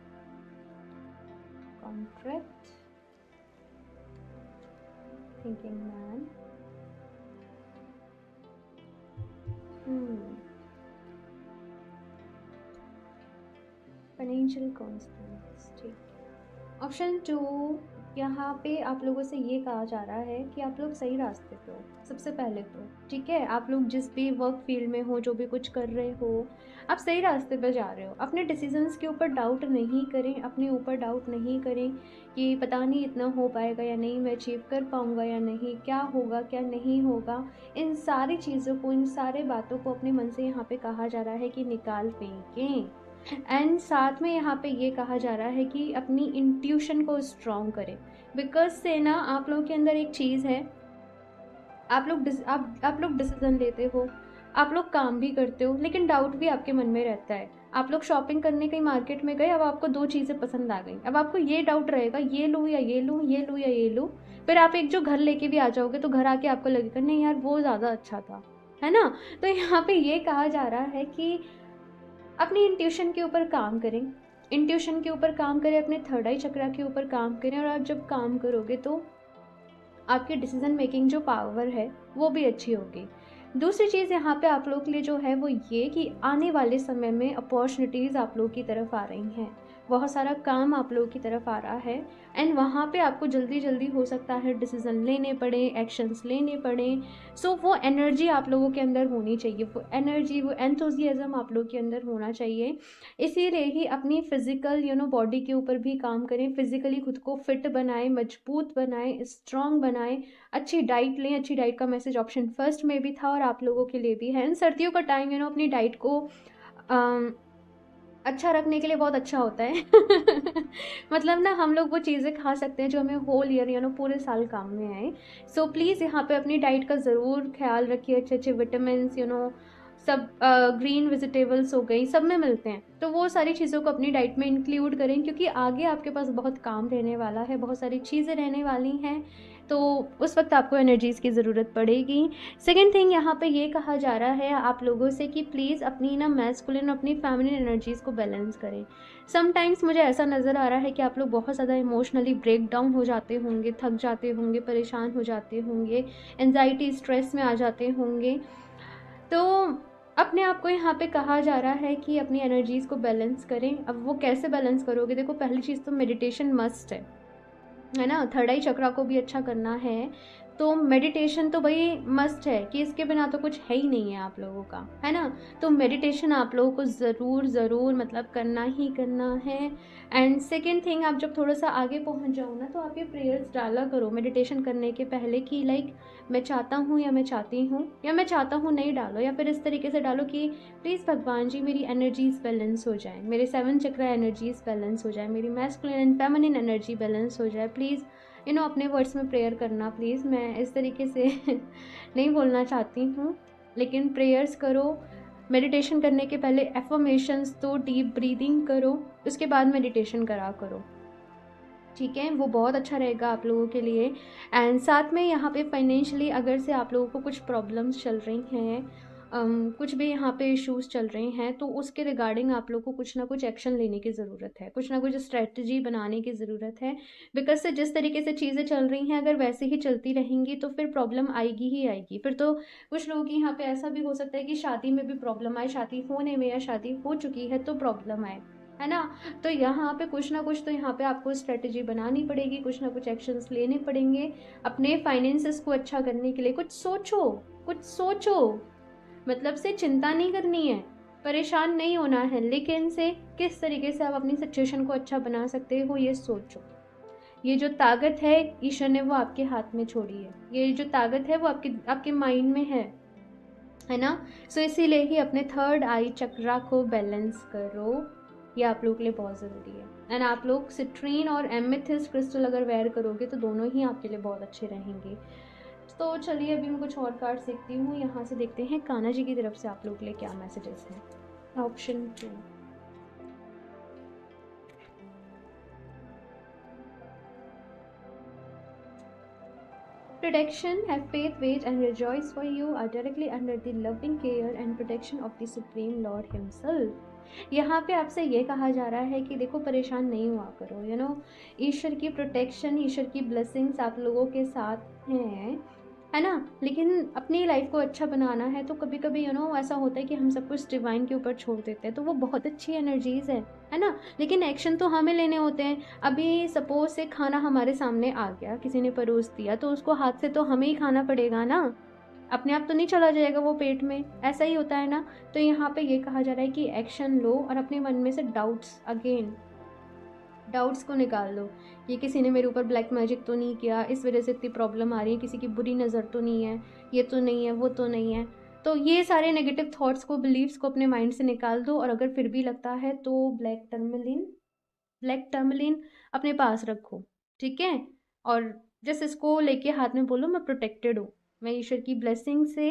contract, thinking man, financial constants, ठीक। ऑप्शन टू, यहाँ पे आप लोगों से ये कहा जा रहा है कि आप लोग सही रास्ते पे हो सबसे पहले तो, ठीक है। आप लोग जिस भी वर्क फील्ड में हो, जो भी कुछ कर रहे हो, आप सही रास्ते पे जा रहे हो। अपने डिसीजंस के ऊपर डाउट नहीं करें, अपने ऊपर डाउट नहीं करें कि पता नहीं इतना हो पाएगा या नहीं, मैं अचीव कर पाऊँगा या नहीं, क्या होगा क्या नहीं होगा। इन सारी चीज़ों को, इन सारे बातों को अपने मन से यहाँ पे कहा जा रहा है कि निकाल फेंकें। एंड साथ में यहाँ पे ये कहा जा रहा है कि अपनी इंट्यूशन को स्ट्रॉन्ग करें, बिकॉज से ना आप लोगों के अंदर एक चीज़ है, आप लोग आप आप लोग डिसीजन लेते हो, आप लोग काम भी करते हो लेकिन डाउट भी आपके मन में रहता है। आप लोग शॉपिंग करने कहीं मार्केट में गए, अब आपको दो चीज़ें पसंद आ गई, अब आपको ये डाउट रहेगा ये लूँ या ये लूँ, ये लूँ या ये लूँ। फिर आप एक जो घर लेके भी आ जाओगे तो घर आके आपको लगेगा नहीं यार वो ज़्यादा अच्छा था, है ना। तो यहाँ पे ये कहा जा रहा है कि अपनी इंट्यूशन के ऊपर काम करें, इंट्यूशन के ऊपर काम करें, अपने थर्ड आई चक्रा के ऊपर काम करें। और आप जब काम करोगे तो आपकी डिसीजन मेकिंग जो पावर है वो भी अच्छी होगी। दूसरी चीज़ यहाँ पे आप लोग के लिए जो है वो ये कि आने वाले समय में अपॉर्चुनिटीज़ आप लोग की तरफ आ रही हैं, बहुत सारा काम आप लोगों की तरफ आ रहा है। एंड वहाँ पे आपको जल्दी जल्दी हो सकता है डिसीजन लेने पड़े, एक्शंस लेने पड़े। सो वो एनर्जी आप लोगों के अंदर होनी चाहिए, वो एनर्जी, वो एंथुजियाज्म आप लोगों के अंदर होना चाहिए। इसीलिए ही अपनी फिजिकल यू नो बॉडी के ऊपर भी काम करें, फिजिकली खुद को फिट बनाएं, मजबूत बनाएं, स्ट्रांग बनाएं, अच्छी डाइट लें। अच्छी डाइट का मैसेज ऑप्शन फर्स्ट में भी था और आप लोगों के लिए भी है। सर्दियों का टाइम यू नो अपनी डाइट को अम, अच्छा रखने के लिए बहुत अच्छा होता है मतलब ना हम लोग वो चीज़ें खा सकते हैं जो हमें होल ईयर यू नो पूरे साल काम में आए। सो प्लीज़ यहाँ पे अपनी डाइट का ज़रूर ख्याल रखिए। अच्छे अच्छे विटामिन यू नो सब ग्रीन वेजिटेबल्स हो गई, सब में मिलते हैं, तो वो सारी चीज़ों को अपनी डाइट में इंक्लूड करें क्योंकि आगे आपके पास बहुत काम रहने वाला है, बहुत सारी चीज़ें रहने वाली हैं, तो उस वक्त आपको एनर्जीज़ की ज़रूरत पड़ेगी। सेकेंड थिंग यहाँ पे ये कहा जा रहा है आप लोगों से कि प्लीज़ अपनी ना मैस्कुलिन और अपनी फेमिनिन एनर्जीज़ को बैलेंस करें। समटाइम्स मुझे ऐसा नज़र आ रहा है कि आप लोग बहुत ज़्यादा इमोशनली ब्रेक डाउन हो जाते होंगे, थक जाते होंगे, परेशान हो जाते होंगे, एंजाइटी स्ट्रेस में आ जाते होंगे। तो अपने आप को यहाँ पे कहा जा रहा है कि अपनी एनर्जीज़ को बैलेंस करें। अब वो कैसे बैलेंस करोगे? देखो पहली चीज़ तो मेडिटेशन मस्ट है, है ना। थर्ड आई चक्रा को भी अच्छा करना है तो मेडिटेशन तो भाई मस्ट है कि इसके बिना तो कुछ है ही नहीं है आप लोगों का, है ना। तो मेडिटेशन आप लोगों को ज़रूर ज़रूर मतलब करना ही करना है। एंड सेकेंड थिंग, आप जब थोड़ा सा आगे पहुंच जाओ ना तो आप ये प्रेयर्स डाला करो मेडिटेशन करने के पहले कि लाइक मैं चाहता हूँ या मैं चाहती हूँ या मैं चाहता हूँ, नहीं डालो, या फिर इस तरीके से डालो कि प्लीज़ भगवान जी मेरी एनर्जीज बैलेंस हो जाए, मेरे सेवन चक्रा एनर्जीज बैलेंस हो जाए, मेरी masculine and feminine energy balance हो जाए। प्लीज़ यू नो अपने वर्ड्स में प्रेयर करना प्लीज़, मैं इस तरीके से नहीं बोलना चाहती हूँ, लेकिन प्रेयर्स करो। मेडिटेशन करने के पहले एफर्मेशंस दो, डीप ब्रीदिंग करो, उसके बाद मेडिटेशन करा करो, ठीक है। वो बहुत अच्छा रहेगा आप लोगों के लिए। एंड साथ में यहाँ पे फाइनेंशियली अगर से आप लोगों को कुछ प्रॉब्लम्स चल रही हैं, um, कुछ भी यहाँ पे इश्यूज चल रहे हैं, तो उसके रिगार्डिंग आप लोग को कुछ ना कुछ एक्शन लेने की ज़रूरत है, कुछ ना कुछ स्ट्रेटजी बनाने की ज़रूरत है। बिकॉज से जिस तरीके से चीज़ें चल रही हैं अगर वैसे ही चलती रहेंगी तो फिर प्रॉब्लम आएगी ही आएगी। फिर तो कुछ लोगों की यहाँ पे ऐसा भी हो सकता है कि शादी में भी प्रॉब्लम आए, शादी होने में या शादी हो चुकी है तो प्रॉब्लम आए, है ना। तो यहाँ पे कुछ ना कुछ तो यहाँ पे आपको स्ट्रेटजी बनानी पड़ेगी, कुछ ना कुछ एक्शंस लेने पड़ेंगे अपने फाइनेंसेस को अच्छा करने के लिए। कुछ सोचो, कुछ सोचो, मतलब से चिंता नहीं करनी है, परेशान नहीं होना है, लेकिन से किस तरीके से आप अपनी सिचुएशन को अच्छा बना सकते हो ये सोचो। ये जो ताकत है ईश्वर ने वो आपके हाथ में छोड़ी है, ये जो ताकत है वो आपके आपके माइंड में है, है ना। सो इसीलिए ही अपने थर्ड आई चक्रा को बैलेंस करो, ये आप लोगों के लिए बहुत ज़रूरी है। एंड आप लोग सिट्रीन और एमेथिस्ट क्रिस्टल अगर वेयर करोगे तो दोनों ही आपके लिए बहुत अच्छे रहेंगे। तो चलिए अभी मैं कुछ और कार्ड सीखती हूँ, यहाँ से देखते हैं कान्हा जी की तरफ से आप लोगों के लिए क्या मैसेजेस हैं। Option two, protection, have faith, wait and rejoice, for you are directly under the loving care and protection of the Supreme Lord himself। यहाँ पे आपसे ये कहा जा रहा है कि देखो परेशान नहीं हुआ करो, यू नो ईश्वर की प्रोटेक्शन, ईश्वर की ब्लेसिंग्स आप लोगों के साथ हैं, है ना। लेकिन अपनी लाइफ को अच्छा बनाना है तो कभी कभी यू नो ऐसा होता है कि हम सब कुछ डिवाइन के ऊपर छोड़ देते हैं, तो वो बहुत अच्छी एनर्जीज है है ना। लेकिन एक्शन तो हमें लेने होते हैं। अभी सपोज से खाना हमारे सामने आ गया, किसी ने परोस दिया, तो उसको हाथ से तो हमें ही खाना पड़ेगा ना, अपने आप तो नहीं चला जाएगा वो पेट में, ऐसा ही होता है ना। तो यहाँ पे ये कहा जा रहा है कि एक्शन लो और अपने मन में से डाउट्स, अगेन डाउट्स को निकाल दो। ये किसी ने मेरे ऊपर ब्लैक मैजिक तो नहीं किया, इस वजह से इतनी प्रॉब्लम आ रही है, किसी की बुरी नज़र तो नहीं है, ये तो नहीं है, वो तो नहीं है। तो ये सारे नेगेटिव थॉट्स को, बिलीव्स को अपने माइंड से निकाल दो। और अगर फिर भी लगता है तो ब्लैक टर्मलिन, ब्लैक टर्मलिन अपने पास रखो, ठीक है। और जस्ट इसको लेके हाथ में बोलो मैं प्रोटेक्टेड हूँ, मैं ईश्वर की ब्लेसिंग से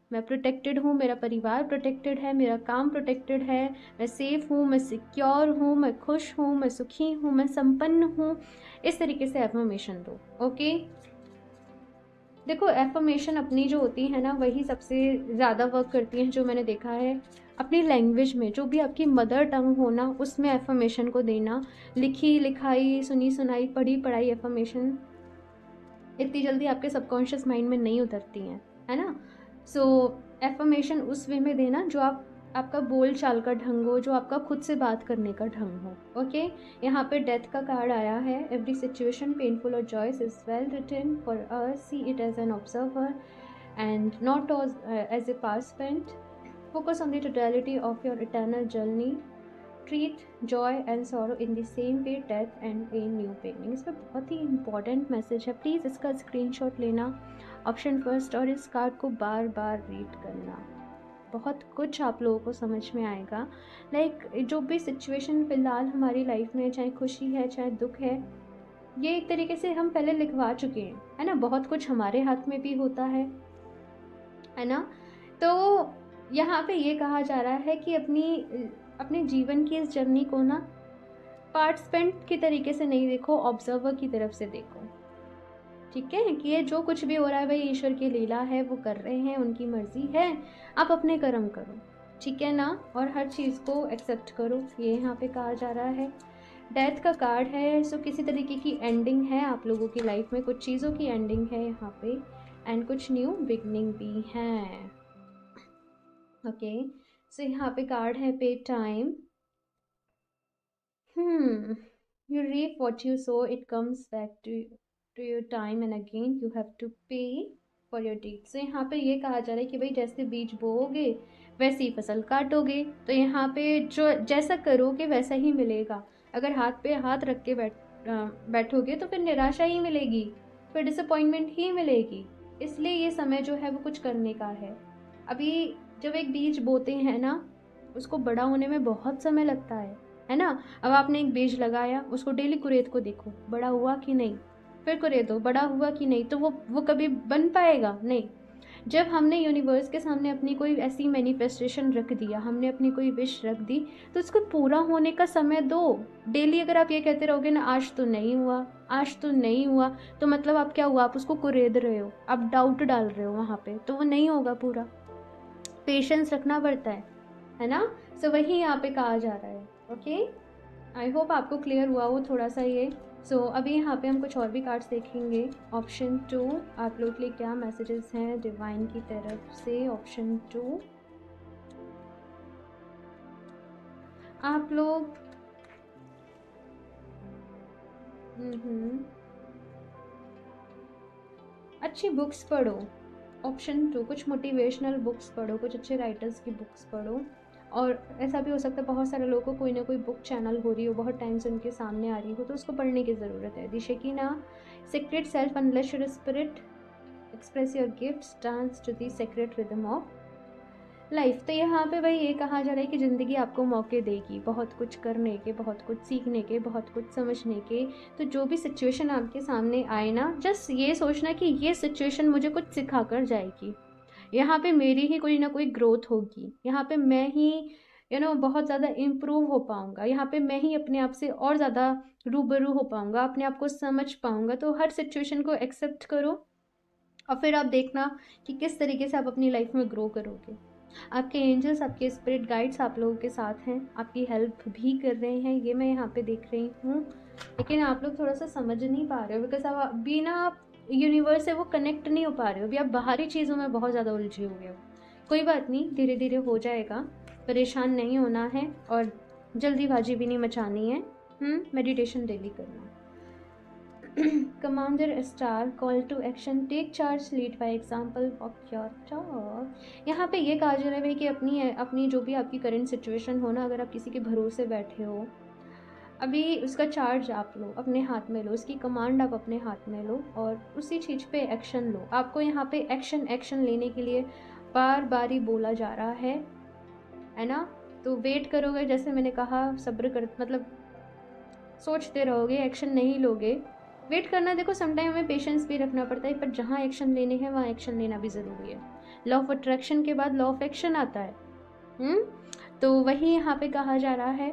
मैं प्रोटेक्टेड हूँ, मेरा परिवार प्रोटेक्टेड है, मेरा काम प्रोटेक्टेड है, मैं सेफ़ हूँ, मैं सिक्योर हूँ, मैं खुश हूँ, मैं सुखी हूँ, मैं संपन्न हूँ। इस तरीके से एफर्मेशन दो। ओके, देखो एफर्मेशन अपनी जो होती है ना वही सबसे ज़्यादा वर्क करती हैं, जो मैंने देखा है। अपनी लैंग्वेज में, जो भी आपकी मदर टंग हो ना, उसमें एफर्मेशन को देना। लिखी लिखाई, सुनी सुनाई, पढ़ी पढ़ाई एफर्मेशन इतनी जल्दी आपके सबकॉन्शियस माइंड में नहीं उतरती हैं, है ना। सो एफर्मेशन उस वे में देना जो आप आपका बोल चाल का ढंग हो, जो आपका खुद से बात करने का ढंग हो। ओके, यहाँ पे डेथ का कार्ड आया है। एवरी सिचुएशन पेनफुल और joyous is well written for us, see it as an observer and not as a participant. Focus on the totality of your eternal journey. Treat joy and sorrow in the same way death and a new beginning. इसमें बहुत ही important message है, please इसका screenshot लेना option first, और इस card को बार बार read करना। बहुत कुछ आप लोगों को समझ में आएगा। लाइक like, जो भी सिचुएशन फ़िलहाल हमारी लाइफ में, चाहे खुशी है चाहे दुख है, ये एक तरीके से हम पहले लिखवा चुके हैं, है ना। बहुत कुछ हमारे हाथ में भी होता है है ना। तो यहाँ पे ये कहा जा रहा है कि अपनी अपने जीवन की इस जर्नी को ना पार्टिसिपेंट की तरीके से नहीं देखो, ऑब्जर्वर की तरफ से देखो। ठीक है, कि ये जो कुछ भी हो रहा है भाई ईश्वर की लीला है, वो कर रहे हैं, उनकी मर्जी है, आप अपने कर्म करो, ठीक है ना। और हर चीज़ को एक्सेप्ट करो, ये यहाँ पे कहा जा रहा है। डेथ का कार्ड है, सो किसी तरीके की एंडिंग है आप लोगों की लाइफ में, कुछ चीज़ों की एंडिंग है यहाँ पे, एंड कुछ न्यू बिगनिंग भी है। ओके, सो यहाँ पे कार्ड है पे time. Hmm you reap what you sow, it comes back to to your time and again you have to pay for your deeds। so यहाँ पे ये कहा जा रहा है कि भाई जैसे बीज बोओगे वैसी फसल काटोगे। तो यहाँ पे जो जैसा करोगे वैसा ही मिलेगा। अगर हाथ पे हाथ रख के बैठ बैठोगे तो फिर निराशा ही मिलेगी, फिर डिसअपॉइंटमेंट ही मिलेगी। इसलिए ये समय जो है वो कुछ करने का है। अभी जब एक बीज बोते हैं ना, उसको बड़ा होने में बहुत समय लगता है है ना। अब आपने एक बीज लगाया, उसको डेली कुरेद को देखो बड़ा हुआ कि नहीं, फिर कुरेदो बड़ा हुआ कि नहीं, तो वो वो कभी बन पाएगा नहीं। जब हमने यूनिवर्स के सामने अपनी कोई ऐसी मैनिफेस्टेशन रख दिया, हमने अपनी कोई विश रख दी, तो उसको पूरा होने का समय दो। डेली अगर आप ये कहते रहोगे ना आज तो नहीं हुआ, आज तो नहीं हुआ, तो मतलब आप क्या हुआ, आप उसको कुरेद रहे हो, आप डाउट डाल रहे हो वहाँ पे, तो वो नहीं होगा पूरा। पेशेंस रखना पड़ता है है ना। सो वही यहाँ पे कहा जा रहा है। ओके, आई होप आपको क्लियर हुआ वो थोड़ा सा ये। सो so, अभी यहाँ पे हम कुछ और भी कार्ड्स देखेंगे। ऑप्शन टू, आप लोग के लिए क्या मैसेजेस हैं डिवाइन की तरफ से। ऑप्शन टू, आप लोग हम्म अच्छी बुक्स पढ़ो। ऑप्शन टू, कुछ मोटिवेशनल बुक्स पढ़ो, कुछ अच्छे राइटर्स की बुक्स पढ़ो। और ऐसा भी हो सकता है बहुत सारे लोगों को कोई ना कोई बुक चैनल हो रही हो, बहुत टाइम से उनके सामने आ रही हो, तो उसको पढ़ने की ज़रूरत है। The Shekinah, secret self unleash your spirit express your gifts, dance to the secret rhythm of life. तो यहाँ पे भाई ये कहा जा रहा है कि ज़िंदगी आपको मौके देगी बहुत कुछ करने के, बहुत कुछ सीखने के, बहुत कुछ समझने के। तो जो भी सिचुएशन आपके सामने आए ना, जस्ट ये सोचना कि ये सिचुएशन मुझे कुछ सिखा कर जाएगी, यहाँ पे मेरी ही कोई ना कोई ग्रोथ होगी, यहाँ पे मैं ही यू नो बहुत ज़्यादा इम्प्रूव हो पाऊँगा, यहाँ पे मैं ही अपने आप से और ज़्यादा रूबरू हो पाऊँगा, अपने आप को समझ पाऊँगा। तो हर सिचुएशन को एक्सेप्ट करो और फिर आप देखना कि किस तरीके से आप अपनी लाइफ में ग्रो करोगे। आपके एंजल्स, आपके स्पिरिट गाइड्स आप लोगों के साथ हैं, आपकी हेल्प भी कर रहे हैं, ये मैं यहाँ पे देख रही हूँ। लेकिन आप लोग थोड़ा सा समझ नहीं पा रहे हो, बिकॉज आप अभी ना आप यूनिवर्स से वो कनेक्ट नहीं हो पा रहे हो, अभी आप बाहरी चीज़ों में बहुत ज़्यादा उलझे हुए हो। कोई बात नहीं, धीरे धीरे हो जाएगा, परेशान नहीं होना है और जल्दीबाजी भी नहीं मचानी है। मेडिटेशन डेली करना। Commander star, call to action, take charge, lead by example, walk your talk. यहाँ पे ये कहा जा रहा है कि अपनी अपनी जो भी आपकी करंट सिचुएशन हो ना, अगर आप किसी के भरोसे बैठे हो, अभी उसका चार्ज आप लो, अपने हाथ में लो, उसकी कमांड आप अपने हाथ में लो और उसी चीज़ पे एक्शन लो। आपको यहाँ पे एक्शन एक्शन लेने के लिए बार बार ही बोला जा रहा है है ना। तो वेट करोगे, जैसे मैंने कहा, सब्र कर, मतलब सोचते रहोगे, एक्शन नहीं लोगे, वेट करना, देखो समटाइम हमें पेशेंस भी रखना पड़ता है, पर जहाँ एक्शन लेने हैं वहाँ एक्शन लेना भी ज़रूरी है। लॉ ऑफ अट्रैक्शन के बाद लॉ ऑफ एक्शन आता है। हम्म तो वही यहाँ पे कहा जा रहा है।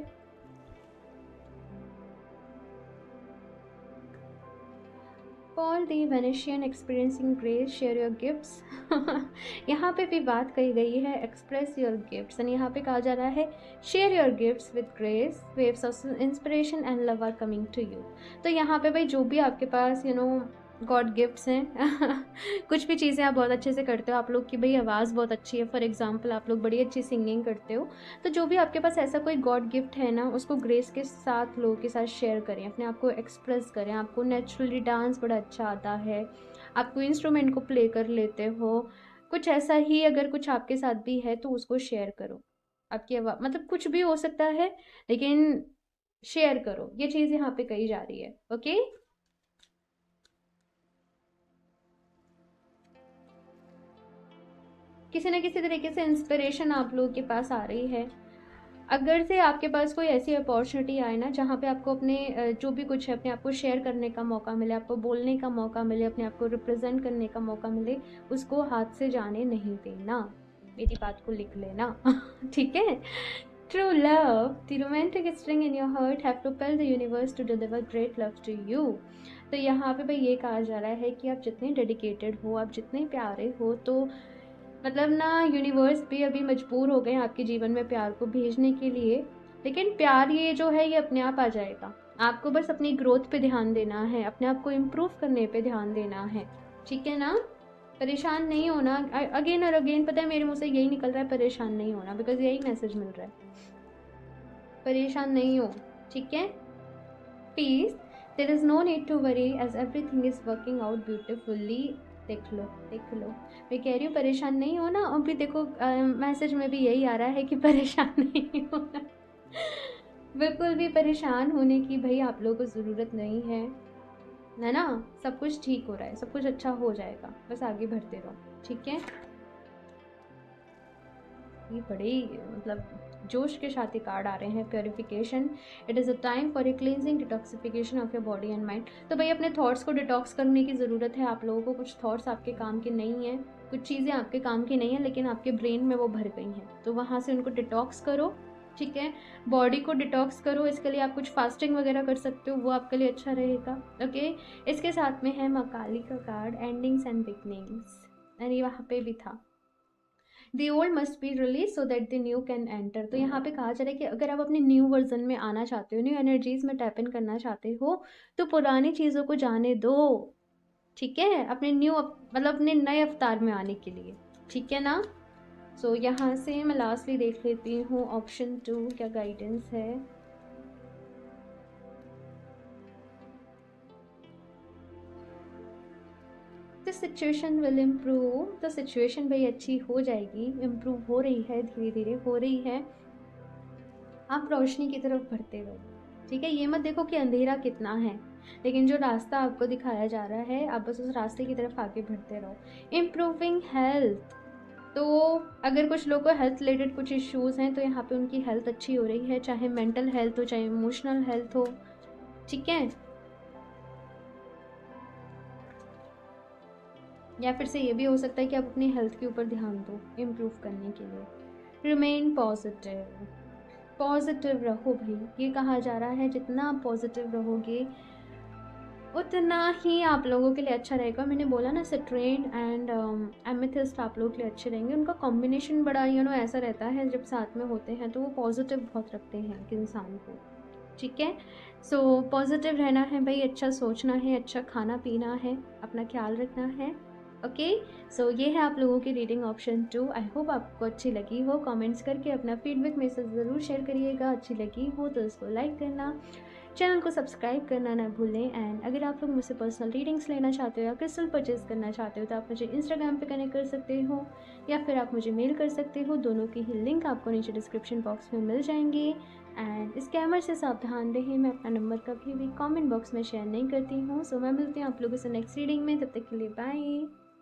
For the Venetian experiencing grace share your gifts. यहाँ पे भी बात कही गई है एक्सप्रेस योर गिफ्ट्स, एंड यहाँ पे कहा जा रहा है share your gifts with grace, waves of inspiration and love are coming to you. तो यहाँ पे भाई जो भी आपके पास यू नो गॉड गिफ्ट्स हैं कुछ भी चीज़ें आप बहुत अच्छे से करते हो, आप लोग की भाई आवाज़ बहुत अच्छी है, फॉर एग्जांपल आप लोग बड़ी अच्छी सिंगिंग करते हो, तो जो भी आपके पास ऐसा कोई गॉड गिफ्ट है ना, उसको ग्रेस के साथ लोगों के साथ शेयर करें, अपने आप को एक्सप्रेस करें। आपको नेचुरली डांस बड़ा अच्छा आता है, आपको इंस्ट्रूमेंट को प्ले कर लेते हो, कुछ ऐसा ही अगर कुछ आपके साथ भी है तो उसको शेयर करो। आपकी आवाज़ मतलब कुछ भी हो सकता है, लेकिन शेयर करो, ये चीज़ यहाँ पे कही जा रही है। ओके, किसी ना किसी तरीके से इंस्पिरेशन आप लोगों के पास आ रही है। अगर से आपके पास कोई ऐसी अपॉर्चुनिटी आए ना जहाँ पे आपको अपने जो भी कुछ है अपने आप को शेयर करने का मौका मिले, आपको बोलने का मौका मिले, अपने आप को रिप्रेजेंट करने का मौका मिले, उसको हाथ से जाने नहीं देना। मेरी बात को लिख लेना ठीक है। True love, the romantic string in your heart have propelled the universe to deliver great love to you। तो यहाँ पे भाई ये कहा जा रहा है कि आप जितने डेडिकेटेड हो, आप जितने प्यारे हो, तो मतलब ना यूनिवर्स भी अभी मजबूर हो गए हैं आपके जीवन में प्यार को भेजने के लिए। लेकिन प्यार ये जो है ये अपने आप आ जाएगा, आपको बस अपनी ग्रोथ पे ध्यान देना है, अपने आप को इम्प्रूव करने पे ध्यान देना है, ठीक है ना। परेशान नहीं होना, अगेन और अगेन पता है मेरे मुंह से यही निकल रहा है, परेशान नहीं होना, बिकॉज यही मैसेज मिल रहा है, परेशान नहीं हो, ठीक है। Peace, there is no need to worry as everything is working out beautifully. देख लो देख लो, मैं कह रही हूँ परेशान नहीं होना। और भी देखो मैसेज में भी यही आ रहा है कि परेशान नहीं होना बिल्कुल भी परेशान होने की भाई आप लोगों को ज़रूरत नहीं है, है ना। सब कुछ ठीक हो रहा है, सब कुछ अच्छा हो जाएगा, बस आगे बढ़ते रहो, ठीक है। ये बड़े मतलब जोश के साथ ही कार्ड आ रहे हैं। Purification, it is a time for a cleansing detoxification of your body and mind. तो भाई अपने थॉट्स को डिटॉक्स करने की ज़रूरत है आप लोगों को। कुछ थॉट्स आपके काम के नहीं हैं, कुछ चीज़ें आपके काम की नहीं है, लेकिन आपके ब्रेन में वो भर गई हैं, तो वहाँ से उनको डिटॉक्स करो, ठीक है। बॉडी को डिटॉक्स करो, इसके लिए आप कुछ फास्टिंग वगैरह कर सकते हो, वो आपके लिए अच्छा रहेगा। ओके, इसके साथ में है माँ काली का card, endings and beginnings, and ये वहाँ पे भी था the old must be release so that the new can enter. तो यहाँ पे कहा जा रहा है कि अगर आप अपने न्यू वर्जन में आना चाहते हो, न्यू एनर्जीज में टैप इन करना चाहते हो, तो पुरानी चीज़ों को जाने दो, ठीक है, अपने न्यू मतलब अपने नए अवतार में आने के लिए, ठीक है ना। सो so, यहाँ से मैं लास्टली देख लेती हूँ ऑप्शन टू क्या गाइडेंस है। द सिचुएशन विल इम्प्रूव, तो सिचुएशन भाई अच्छी हो जाएगी, इम्प्रूव हो रही है, धीरे धीरे हो रही है। आप रोशनी की तरफ बढ़ते रहो, ठीक है। ये मत देखो कि अंधेरा कितना है, लेकिन जो रास्ता आपको दिखाया जा रहा है आप बस उस रास्ते की तरफ आगे बढ़ते रहो। इम्प्रूविंग हेल्थ, तो अगर कुछ लोगों को हेल्थ रिलेटेड कुछ इश्यूज़ हैं तो यहाँ पे उनकी हेल्थ अच्छी हो रही है, चाहे मेंटल हेल्थ हो चाहे इमोशनल हेल्थ हो, ठीक है। या फिर से ये भी हो सकता है कि आप अपनी हेल्थ के ऊपर ध्यान दो इम्प्रूव करने के लिए। रिमेन पॉजिटिव, पॉजिटिव रहो भाई, ये कहा जा रहा है जितना आप पॉजिटिव रहोगे उतना ही आप लोगों के लिए अच्छा रहेगा। मैंने बोला ना सिट्रेन एंड एमेथिस्ट आप लोगों के लिए अच्छे रहेंगे, उनका कॉम्बिनेशन बड़ा यू नो ऐसा रहता है, जब साथ में होते हैं तो वो पॉजिटिव बहुत रखते हैं इंसान को, ठीक है। सो पॉजिटिव रहना है भाई, अच्छा सोचना है, अच्छा खाना पीना है, अपना ख्याल रखना है। ओके, सो ये है आप लोगों की reading option two. I hope आपको अच्छी लगी हो। कमेंट्स करके अपना फीडबैक मेरे साथ ज़रूर शेयर करिएगा। अच्छी लगी हो तो इसको लाइक करना, चैनल को सब्सक्राइब करना ना भूलें। एंड अगर आप लोग मुझसे पर्सनल रीडिंग्स लेना चाहते हो या क्रिस्टल परचेज करना चाहते हो तो आप मुझे इंस्टाग्राम पे कनेक्ट कर सकते हो या फिर आप मुझे मेल कर सकते हो। दोनों की ही लिंक आपको नीचे डिस्क्रिप्शन बॉक्स में मिल जाएंगे। एंड स्कैमर से सावधान रहें, मैं अपना नंबर कभी भी कमेंट बॉक्स में शेयर नहीं करती हूँ। सो मैं मिलती हूँ आप लोगों से नेक्स्ट रीडिंग में, तब तक के लिए बाय।